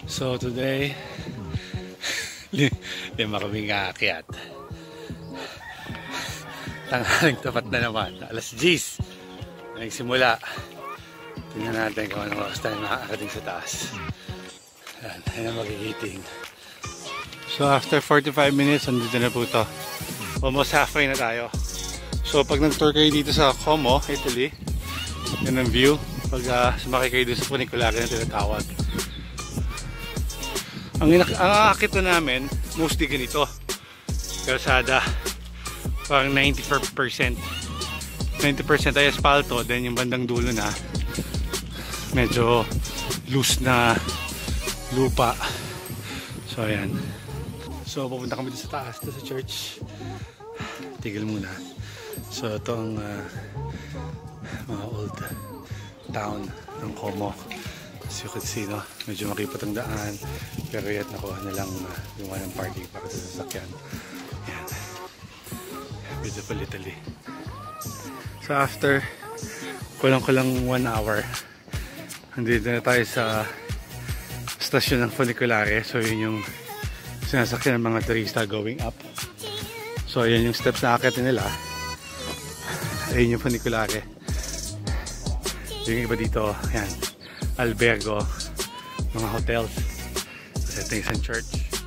So today, lima kaming aakyat. Tanghaling tapat na naman. Alas 10. Nagsimula. Tingnan natin kung anong oras tayo nakakarating sa taas. Yan ang magigiting. So after 45 minutes, andito na po ito. Almost halfway na tayo. So pag nag-tour kayo dito sa Como, Italy, yan ang view. Pag sumakay kayo dito sa funiculare na tinatawag. Ang akit na namin, mostly ganito. Kalsada. Parang 90% ay asfalto. Then yung bandang dulo na, medyo loose na lupa. So ayan. So pupunta kami dito sa taas, dito sa church. Tigil muna. So ito ang mga old town ng Como. As you can see, no? Medyo makipot ang daan. Pero yet nakuha na lang gumawa ng parking para sa sasakyan. Yan. Beautiful Italy. So after kulang-kulang 1 hour, nandito na tayo sa stasyon ng funiculare. So yun yung sinasakyan ng mga turista going up. So yun yung steps na akitin nila. Ayun yung funiculare. Yung iba dito, yan, albergo, mga hotels. Ito yung isang church.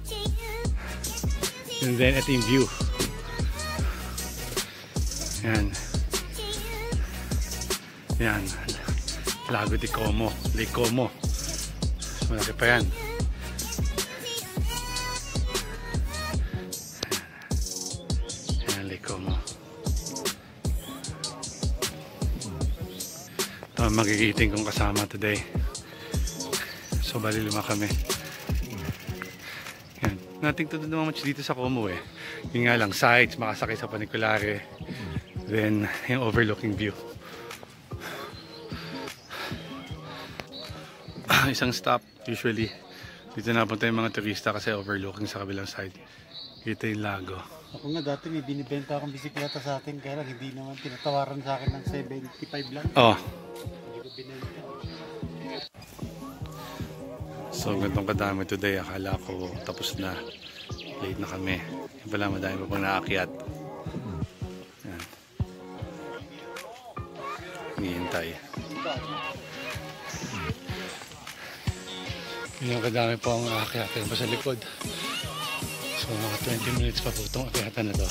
And then ito yung view. Yan. Yan. Lago di Como. Lake Como. Malaki pa yan. Yan, Lake Como. Ito ang magigiting kong kasama today. So bali 5 kami. Yan. Nothing to do naman much dito sa Como eh. Yun nga lang, sides, makasakay sa funiculare. Then yung overlooking view. Isang stop usually. Dito napunta yung mga turista kasi overlooking sa kabilang side. Kita yung lago. Ako nga dati may binibenta akong bisikleta sa atin, kaya lang hindi naman tinatawaran sa akin ng 75 lang. Oh. Hindi ko binenta. So gantong kadami today. Akala ko tapos na. Late na kami. Yung pala madami pa pang naakyat. Yan. Hihintay. Yung kadami po ang aakyatan pa sa likod. So mga 20 minutes pa po itong akyatan na to.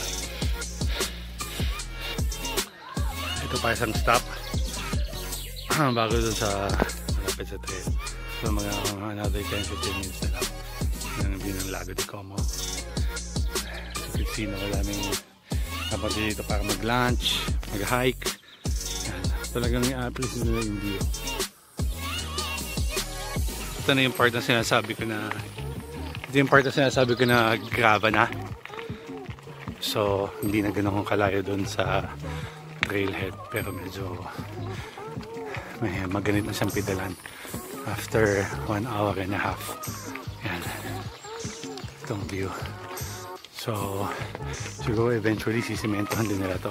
Ito pa isang stop bago dun sa malapit sa trail. So mga another 10-15 minutes na lang ng view ng Lago di Como. So you can see na maraming napunta dito para mag-lunch, mag-hike. Talagang i-appreciate nila yung view. Ito na yung part na sinasabi ko na graba na. So hindi na ganun kalayo doon sa trailhead, pero medyo may maganit na siyang pedalan after 1 hour and a half. Yan itong view. So siguro eventually sisimentohan din nila to.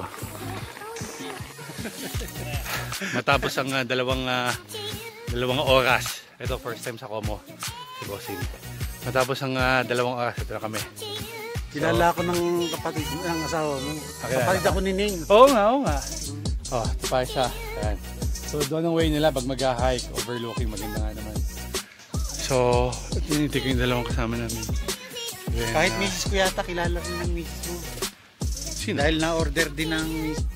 Matapos ang dalawang oras. Ito first time sa Como, si Bossing. Matapos ang 2 oras, ito na kami. Kilala ko ng kapatid ng asawa mo. Kapatid ako ni Ning. Oo nga. Oh, ito pa siya. Ayan. So doon ang way nila pag mag-hike, overlooking, maganda nga naman. So, tinitig yung 2 kasama namin. Then, Kahit misis ko yata, kilala rin ng misis mo. sino? Dahil na-order din ng